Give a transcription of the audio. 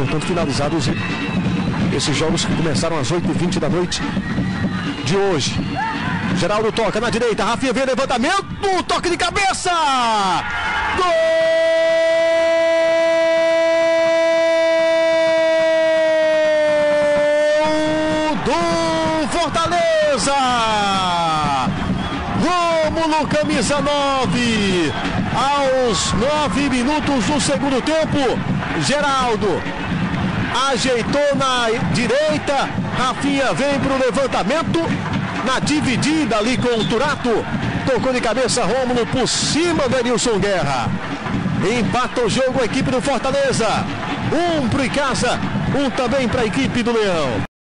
portanto, finalizados esses jogos que começaram às 8h20 da noite de hoje. Geraldo toca na direita, Rafinha vem levantamento, toque de cabeça! Gol do Fortaleza! Rômulo, camisa 9, aos 9 minutos do segundo tempo. Geraldo ajeitou na direita, Rafinha vem para o levantamento, na dividida ali com o Turato, tocou de cabeça Rômulo por cima do Erilson Guerra. Empata o jogo a equipe do Fortaleza, um para o Icasa, um também para a equipe do Leão.